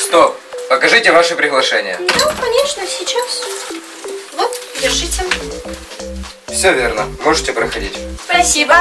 Стоп! Покажите ваше приглашение. Да, конечно, сейчас. Вот, держите. Все верно. Можете проходить. Спасибо.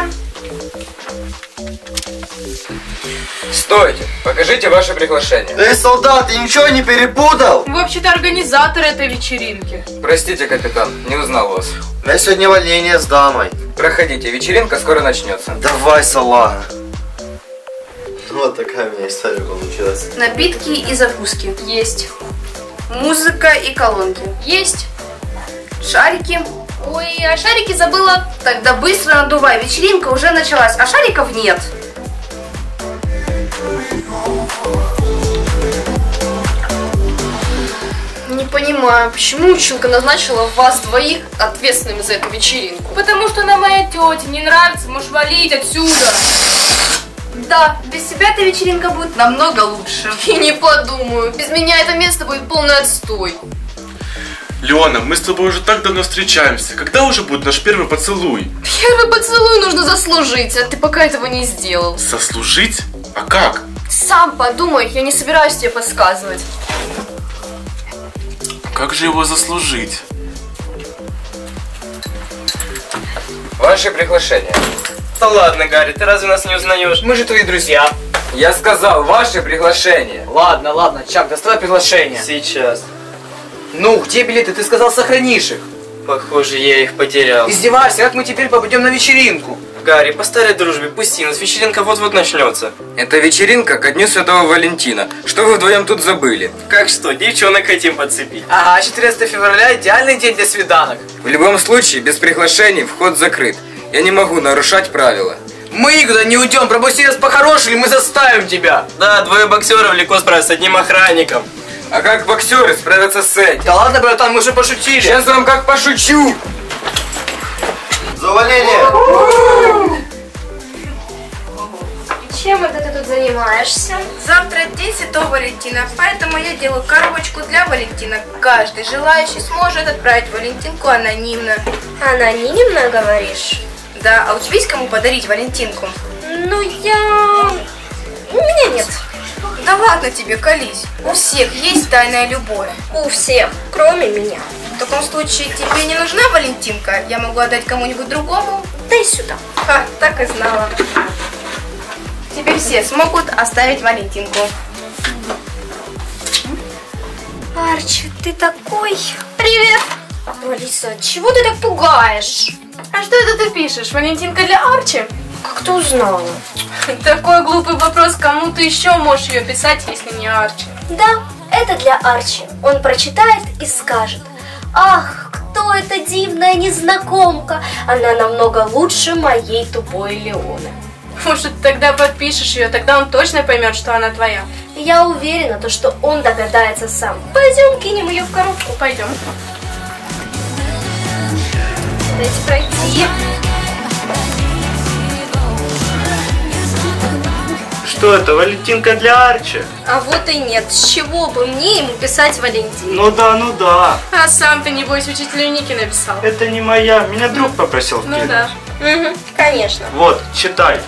Стойте! Покажите ваше приглашение. Эй, солдат, ты ничего не перепутал? Вы вообще-то организатор этой вечеринки. Простите, капитан, не узнал вас. У меня сегодня увольнение с дамой. Проходите, вечеринка скоро начнется. Давай, салага. Вот такая у меня история получилась. Напитки и закуски. Есть. Музыка и колонки. Есть. Шарики. Ой, а шарики забыла. Тогда быстро надувай. Вечеринка уже началась, а шариков нет. Не понимаю, почему училка назначила вас двоих ответственными за эту вечеринку? Потому что она моя тетя, не нравится, можешь валить отсюда. Да, без тебя эта вечеринка будет намного лучше. И не подумаю, без меня это место будет полный отстой. Леона, мы с тобой уже так давно встречаемся. Когда уже будет наш первый поцелуй? Первый поцелуй нужно заслужить, а ты пока этого не сделал. Заслужить? А как? Сам подумай, я не собираюсь тебе подсказывать. Как же его заслужить? Ваше приглашение. Да ладно, Гарри, ты разве нас не узнаешь? Мы же твои друзья. Я сказал, ваше приглашение. Ладно, ладно, Чак, доставай приглашение. Сейчас. Ну, где билеты? Ты сказал, сохранишь их. Похоже, я их потерял. Издеваешься, как мы теперь попадем на вечеринку? Гарри, по старой дружбе, пусти нас, вечеринка вот-вот начнется. Это вечеринка ко Дню Святого Валентина. Что вы вдвоем тут забыли? Как что, девчонок хотим подцепить. Ага, 14 февраля идеальный день для свиданок. В любом случае, без приглашений вход закрыт. Я не могу нарушать правила. Мы никуда не уйдем, пропусти нас по-хорошему, или мы заставим тебя. Да, двое боксеров легко справятся с одним охранником. А как боксеры справятся с этим? Да ладно, братан, мы уже пошутили. Сейчас вам как пошучу. За увольнение! Чем это ты тут занимаешься? Завтра день Святого Валентина, поэтому я делаю коробочку для Валентина. Каждый желающий сможет отправить Валентинку анонимно. Анонимно, говоришь? Да, а у тебя есть кому подарить Валентинку? Ну, у меня нет. Да ладно тебе, колись. У всех есть тайная любовь. У всех, кроме меня. В таком случае тебе не нужна Валентинка? Я могу отдать кому-нибудь другому? Дай сюда. Ха, так и знала. Теперь все смогут оставить Валентинку. Арчи, ты такой... Привет! Алиса, чего ты так пугаешь? А что это ты пишешь? Валентинка для Арчи? Как ты узнала? Такой глупый вопрос, кому ты еще можешь ее писать, если не Арчи? Да, это для Арчи. Он прочитает и скажет: ах, кто эта дивная незнакомка? Она намного лучше моей тупой Леоны. Может, тогда подпишешь ее, тогда он точно поймет, что она твоя. Я уверена, что он догадается сам. Пойдем кинем ее в коробку. Пойдем. Дайте пройти. Что это, Валентинка для Арчи? А вот и нет. С чего бы мне ему писать Валентин? Ну да. А сам ты, небось, учителю Ники написал. Это не моя, меня друг попросил Ну да. Угу, конечно. Вот, читай.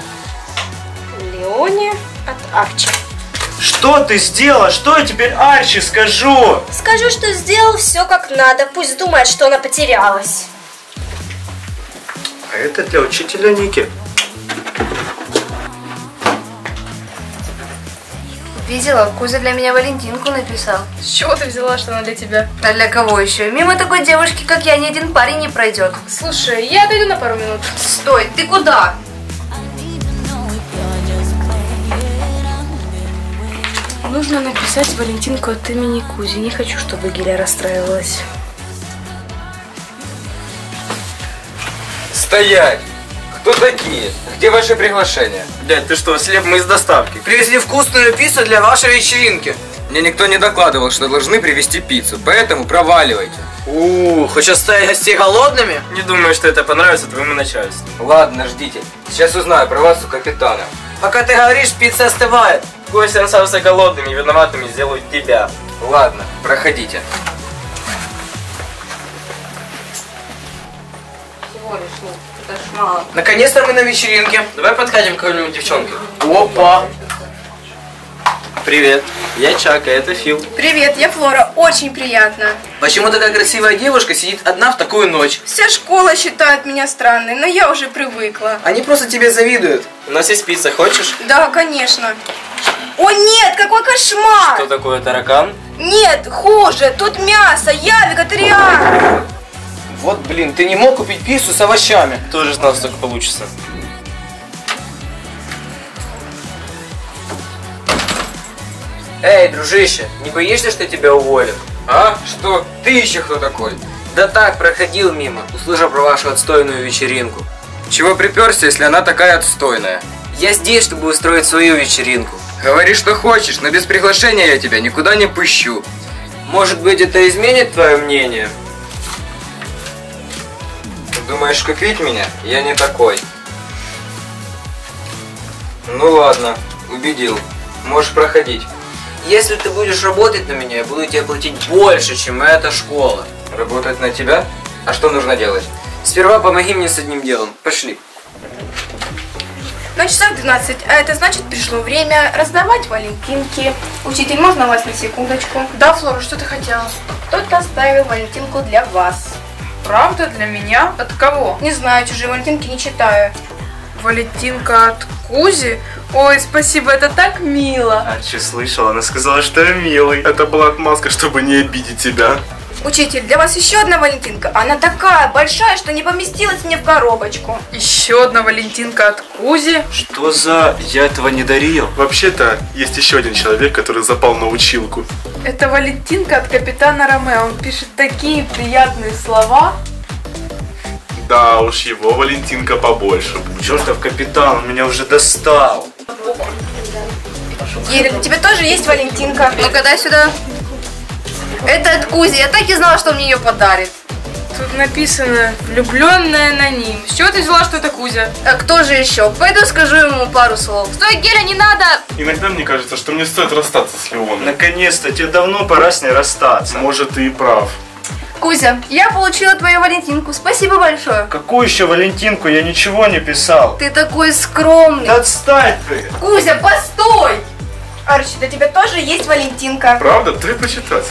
Леоне от Арчи. Что ты сделала? Что я теперь Арчи скажу? Скажу, что сделал все как надо. Пусть думает, что она потерялась. А это для учителя Ники. Видела, Кузя для меня Валентинку написал. С чего ты взяла, что она для тебя? А для кого еще? Мимо такой девушки, как я, ни один парень не пройдет. Слушай, я отойду на пару минут. Стой, ты куда? Нужно написать Валентинку от имени Кузи. Не хочу, чтобы Геля расстраивалась. Стоять! Кто такие? Где ваше приглашение? Дядь, ты что, слеп? Мы из доставки. Привезли вкусную пиццу для вашей вечеринки. Мне никто не докладывал, что должны привезти пиццу, поэтому проваливайте. Хочешь оставить гостей голодными? Не думаю, что это понравится твоему начальству. Ладно, ждите. Сейчас узнаю про вас у капитана. Пока ты говоришь, пицца остывает. Гости останутся голодными и виноватыми сделают тебя. Ладно, проходите. Всего лишь, ну, это ж мало. Наконец-то мы на вечеринке. Давай подкатим к какой-нибудь девчонке. Опа! Привет, я Чака, это Фил. Привет, я Флора, очень приятно. Почему такая красивая девушка сидит одна в такую ночь? Вся школа считает меня странной, но я уже привыкла. Они просто тебе завидуют. У нас есть пицца, хочешь? Да, конечно. О нет, какой кошмар! Что такое, таракан? Нет, хуже, тут мясо, я вегетариан. Вот, блин, ты не мог купить пиццу с овощами. Тоже знал, что так получится. Эй, дружище, не боишься, что тебя уволят? А? Что? Ты еще кто такой? Да так, проходил мимо, услышал про вашу отстойную вечеринку. Чего приперся, если она такая отстойная? Я здесь, чтобы устроить свою вечеринку. Говори, что хочешь, но без приглашения я тебя никуда не пущу. Может быть, это изменит твое мнение? Ты думаешь, купить меня? Я не такой. Ну ладно, убедил. Можешь проходить. Если ты будешь работать на меня, я буду тебе платить больше, чем эта школа. Работать на тебя? А что нужно делать? Сперва помоги мне с одним делом. Пошли. На часах 12, а это значит, пришло время раздавать валентинки. Учитель, можно вас на секундочку? Да, Флора, что ты хотела? Кто-то оставил валентинку для вас. Правда? Для меня? От кого? Не знаю, чужие валентинки не читаю. Валентинка от Кузи? Ой, спасибо, это так мило. Арчи слышал, она сказала, что я милый. Это была отмазка, чтобы не обидеть тебя. Учитель, для вас еще одна валентинка. Она такая большая, что не поместилась мне в коробочку. Еще одна Валентинка от Кузи. Что за... Я этого не дарил. Вообще-то, есть еще один человек, который запал на училку. Это Валентинка от капитана Ромео. Он пишет такие приятные слова. Да уж, его Валентинка побольше будет. Чертов капитан, он меня уже достал. Ирина, у тебя тоже есть валентинка? Ну-ка, дай сюда. Это от Кузи. Я так и знала, что он мне ее подарит. Тут написано «Влюбленная на ним». С чего ты взяла, что это Кузя? А кто же еще? Пойду скажу ему пару слов. Стой, Геля, не надо! Иногда мне кажется, что мне стоит расстаться с Леоном. Наконец-то, тебе давно пора с ней расстаться. Может, ты и прав. Кузя, я получила твою валентинку. Спасибо большое. Какую еще Валентинку? Я ничего не писал. Ты такой скромный. Да отстань ты! Кузя, постой! Арчи, для тебя тоже есть валентинка. Правда? Дай почитать.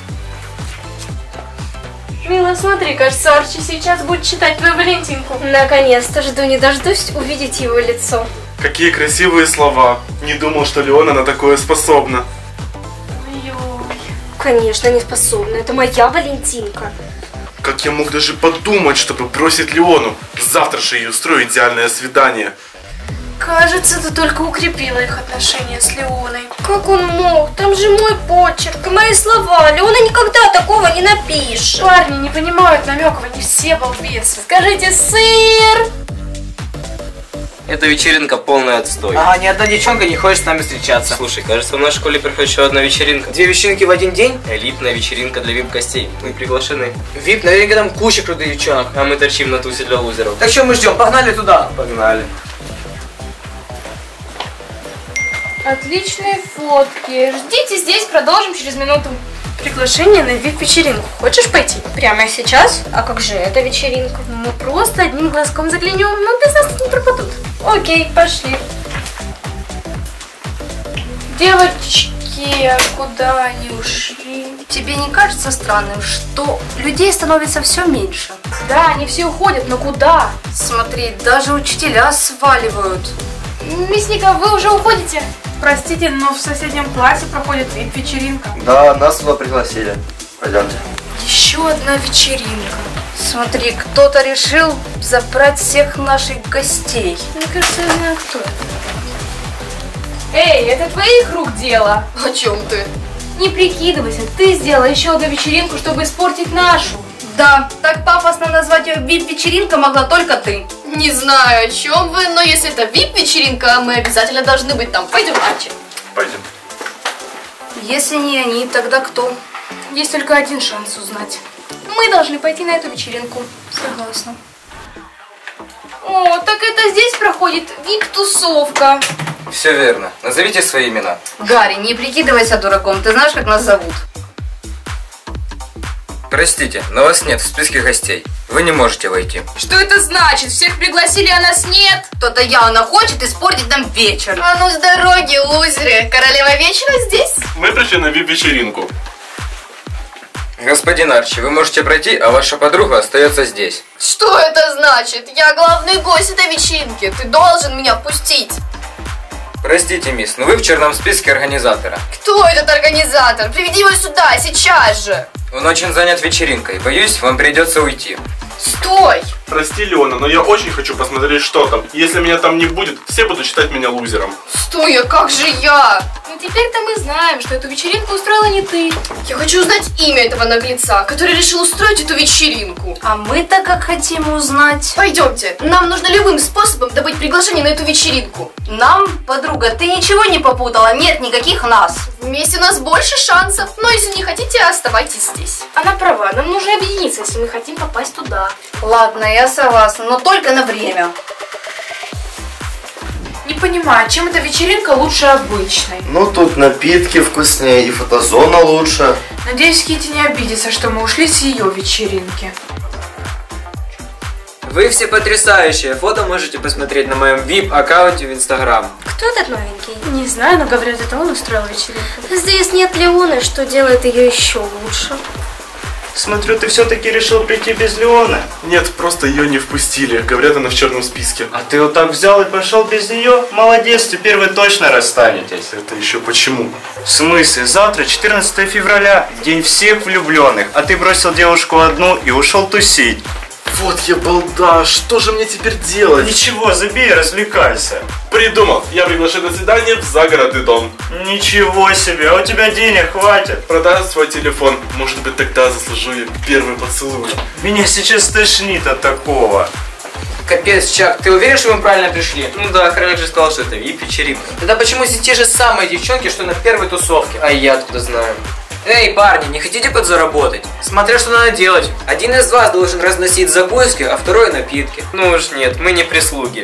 Мила, смотри, кажется, Арчи сейчас будет читать твою Валентинку. Наконец-то, жду не дождусь увидеть его лицо. Какие красивые слова. Не думал, что Леона на такое способна. Конечно, не способна. Это моя Валентинка. Как я мог даже подумать, чтобы бросить Леону? Завтра же ей устрою идеальное свидание. Кажется, ты только укрепила их отношения с Леоной. Как он мог? Там же мой почерк и мои слова. Леона никогда такого не напишет. Парни не понимают намеков, они все балбесы. Скажите «сыр». Эта вечеринка полный отстой. Ага, ни одна девчонка не хочет с нами встречаться. Слушай, кажется, в нашей школе проходит еще одна вечеринка. 2 вечеринки в один день? Элитная вечеринка для вип-гостей. Мы приглашены. Вип, наверняка там куча крутых девчонок. А мы торчим на тусе для лузеров. Так что мы ждем? Погнали туда. Погнали. Отличные фотки. Ждите здесь, продолжим через минуту. Приглашение на вип-вечеринку. Хочешь пойти? Прямо сейчас? А как же эта вечеринка? Мы просто одним глазком заглянем, но без нас не пропадут. Окей, пошли. Девочки, куда они ушли? Тебе не кажется странным, что людей становится все меньше? Да, они все уходят, но куда? Смотри, даже учителя сваливают. Мисс Ника, вы уже уходите? Простите, но в соседнем классе проходит вечеринка. Да, нас туда пригласили. Пойдемте. Еще одна вечеринка. Смотри, кто-то решил забрать всех наших гостей. Мне кажется, я знаю, кто это. Эй, это твоих рук дело. О чем ты? Не прикидывайся, ты сделала еще одну вечеринку, чтобы испортить нашу. Да, так пафосно назвать ее вип-вечеринка могла только ты. Не знаю, о чем вы, но если это вип-вечеринка, мы обязательно должны быть там. Пойдем, Арчи. Пойдем. Если не они, тогда кто? Есть только один шанс узнать. Мы должны пойти на эту вечеринку. Согласна. О, так это здесь проходит вип-тусовка. Все верно. Назовите свои имена. Гарри, не прикидывайся дураком, ты знаешь, как нас зовут? Простите, но вас нет в списке гостей. Вы не можете войти. Что это значит? Всех пригласили, а нас нет? Кто-то явно хочет испортить нам вечер. А ну с дороги, лузеры. Королева вечера здесь? Мы пришли на вип-вечеринку. Господин Арчи, вы можете пройти, а ваша подруга остается здесь. Что это значит? Я главный гость этой вечеринки. Ты должен меня впустить. Простите, мисс, но вы в черном списке организатора. Кто этот организатор? Приведи его сюда, сейчас же. Он очень занят вечеринкой. Боюсь, вам придется уйти. Стой! Прости, Леона, но я очень хочу посмотреть, что там. Если меня там не будет, все будут считать меня лузером. Стой, а как же я? Ну теперь-то мы знаем, что эту вечеринку устроила не ты. Я хочу узнать имя этого наглеца, который решил устроить эту вечеринку. А мы-то как хотим узнать? Пойдемте, нам нужно любым способом добыть приглашение на эту вечеринку. Нам, подруга, ты ничего не попутала? Нет никаких нас. Вместе у нас больше шансов, но если не хотите, оставайтесь здесь. Она права, нам нужно объединиться, если мы хотим попасть туда. Ладно, я согласна, но только на время. Не понимаю, чем эта вечеринка лучше обычной? Ну, тут напитки вкуснее и фотозона лучше. Надеюсь, Китти не обидится, что мы ушли с ее вечеринки. Вы все потрясающие. Фото можете посмотреть на моем VIP-аккаунте в Instagram. Кто этот новенький? Не знаю, но говорят, это он устроил вечеринку. Здесь нет Леоны, что делает ее еще лучше. Смотрю, ты все-таки решил прийти без Леоны. Нет, просто ее не впустили. Говорят, она в черном списке. А ты вот так взял и пошел без нее? Молодец, теперь вы точно расстанетесь. Это еще почему? В смысле? Завтра 14 февраля, день всех влюбленных, а ты бросил девушку одну и ушел тусить. Вот я балда, что же мне теперь делать? Ничего, забей, развлекайся. Придумал, я приглашаю на свидание в загородный дом. Ничего себе, а у тебя денег хватит? Продаю свой телефон, может быть тогда заслужу я первый поцелуй. Меня сейчас тошнит от такого. Капец, Чак, ты уверен, что мы правильно пришли? Ну да, охранник же сказал, что это VIP-вечеринка. Тогда почему здесь те же самые девчонки, что на первой тусовке? А я откуда знаю? Эй, парни, не хотите подзаработать? Смотря что надо делать. Один из вас должен разносить закуски, а второй напитки. Ну уж нет, мы не прислуги.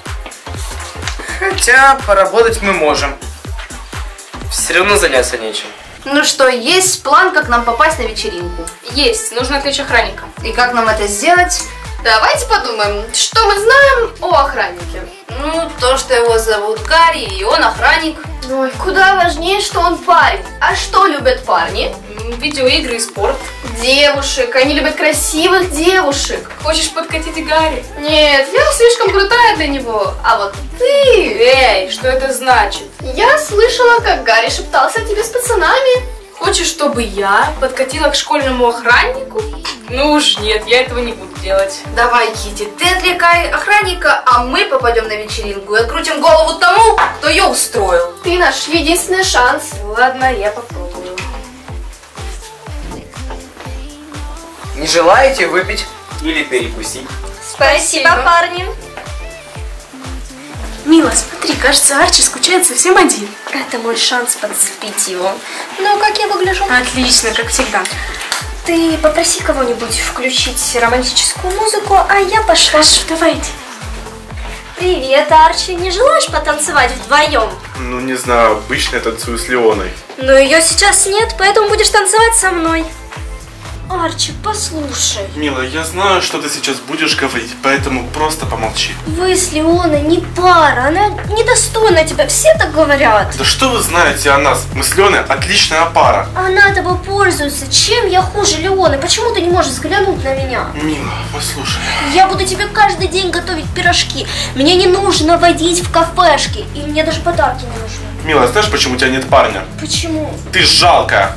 Хотя поработать мы можем. Все равно заняться нечем. Ну что, есть план, как нам попасть на вечеринку? Есть, нужно отвлечь охранника. И как нам это сделать? Давайте подумаем, что мы знаем о охраннике. Ну, то, что его зовут Гарри, и он охранник. Ой, куда важнее, что он парень. А что любят парни? Видеоигры и спорт. Девушек. Они любят красивых девушек. Хочешь подкатить Гарри? Нет, я слишком крутая для него. А вот ты... Эй, что это значит? Я слышала, как Гарри шептался о тебе с пацанами. Хочешь, чтобы я подкатила к школьному охраннику? Ну уж нет, я этого не буду делать. Давай, Китти, ты отвлекай охранника, а мы попадем на вечеринку и открутим голову тому, кто ее устроил. Ты наш единственный шанс. Ладно, я попробую. Не желаете выпить или перекусить? Спасибо, парни. Мила, смотри, кажется, Арчи скучает совсем один. Это мой шанс подцепить его. Ну, как я выгляжу? Отлично, как всегда. Ты попроси кого-нибудь включить романтическую музыку, а я пошла. Хорошо, давайте. Привет, Арчи. Не желаешь потанцевать вдвоем? Ну не знаю, обычно я танцую с Леоной. Но ее сейчас нет, поэтому будешь танцевать со мной. Арчи, послушай. Мила, я знаю, что ты сейчас будешь говорить, поэтому просто помолчи. Вы с Леоной не пара, она недостойна тебя, все так говорят. Да что вы знаете о нас? Мы с Леной отличная пара. Она тобой пользуется. Чем я хуже Леоны? Почему ты не можешь взглянуть на меня? Мила, послушай. Я буду тебе каждый день готовить пирожки. Мне не нужно водить в кафешки. И мне даже подарки не нужны. Мила, знаешь, почему у тебя нет парня? Почему? Ты жалкая.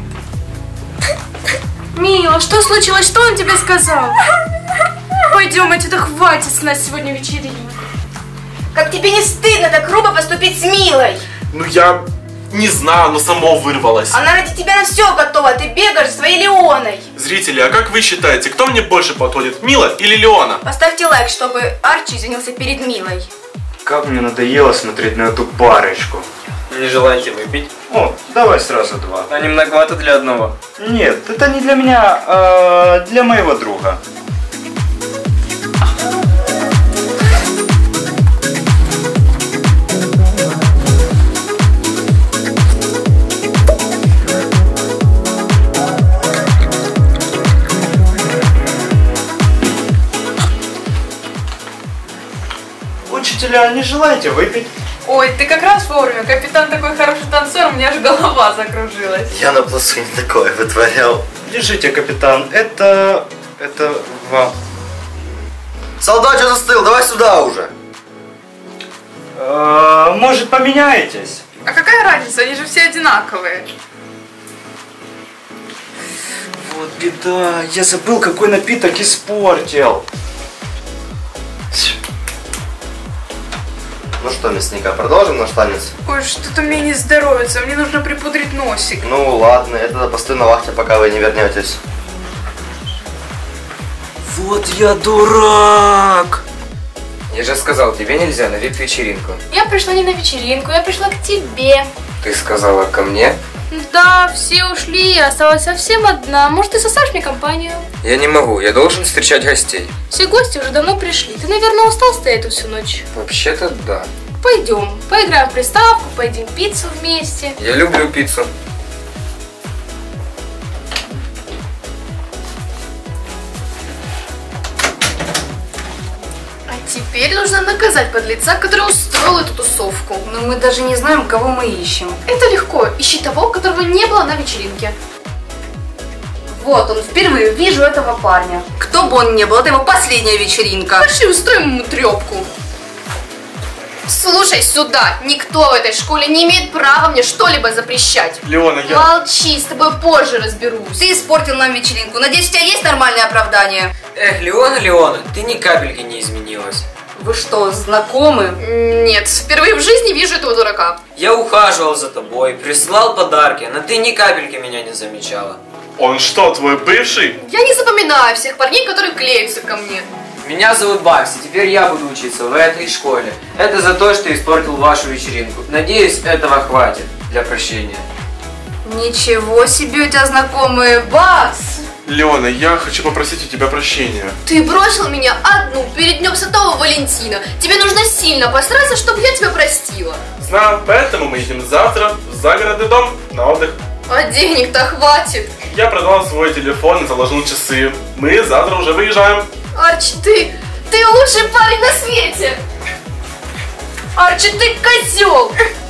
Мила, что случилось? Что он тебе сказал? Пойдем, отсюда хватит с нас сегодня вечеринок. Как тебе не стыдно так грубо поступить с Милой? Ну я не знаю, но само вырвалось. Она ради тебя на все готова, ты бегаешь за своей Леоной. Зрители, а как вы считаете, кто мне больше подходит, Мила или Леона? Поставьте лайк, чтобы Арчи извинился перед Милой. Как мне надоело смотреть на эту парочку. Не желаете выпить? О, давай сразу два. А не многовато для одного? Нет, это не для меня, а для моего друга. Друзья, не желаете выпить? Ой, ты как раз вовремя. Капитан такой хороший танцор, у меня аж голова закружилась. Я на плацу не такое вытворял. Держите, капитан, это вам. Солдат, что застыл? Давай сюда уже. Может, поменяетесь? А какая разница? Они же все одинаковые. Вот беда, я забыл, какой напиток испортил. Ну что, мясника, продолжим наш танец? Ой, что-то мне не здоровится, мне нужно припудрить носик. Ну ладно, я тогда постою на вахте, пока вы не вернетесь. Вот я дурак! Я же сказал, тебе нельзя на вип-вечеринку. Я пришла не на вечеринку, я пришла к тебе. Ты сказала ко мне? Да, все ушли, я осталась совсем одна. Может, ты составишь мне компанию? Я не могу, я должен встречать гостей. Все гости уже давно пришли. Ты, наверное, устал стоять тут всю ночь? Вообще-то да. Пойдем, поиграем в приставку, поедим пиццу вместе. Я люблю пиццу. Теперь нужно наказать подлеца, который устроил эту тусовку. Но мы даже не знаем, кого мы ищем. Это легко. Ищи того, которого не было на вечеринке. Вот он, впервые вижу этого парня. Кто бы он ни был, это его последняя вечеринка. Пошли, устроим ему трепку. Слушай сюда, никто в этой школе не имеет права мне что-либо запрещать. Леона, я... Молчи, с тобой позже разберусь. Ты испортил нам вечеринку. Надеюсь, у тебя есть нормальное оправдание? Эх, Леона, ты ни капельки не изменилась. Вы что, знакомы? Нет, впервые в жизни вижу этого дурака. Я ухаживал за тобой, присылал подарки, но ты ни капельки меня не замечала. Он что, твой бывший? Я не запоминаю всех парней, которые клеются ко мне. Меня зовут Бакси, теперь я буду учиться в этой школе. Это за то, что испортил вашу вечеринку. Надеюсь, этого хватит для прощения. Ничего себе у тебя знакомые. Бакс! Леона, я хочу попросить у тебя прощения. Ты бросил меня одну перед Днем Святого Валентина. Тебе нужно сильно постараться, чтобы я тебя простила. Знаю, поэтому мы едем завтра в загородный дом на отдых. А денег-то хватит. Я продал свой телефон и заложил часы. Мы завтра уже выезжаем. Арчи, ты лучший парень на свете. Арчи, ты козел.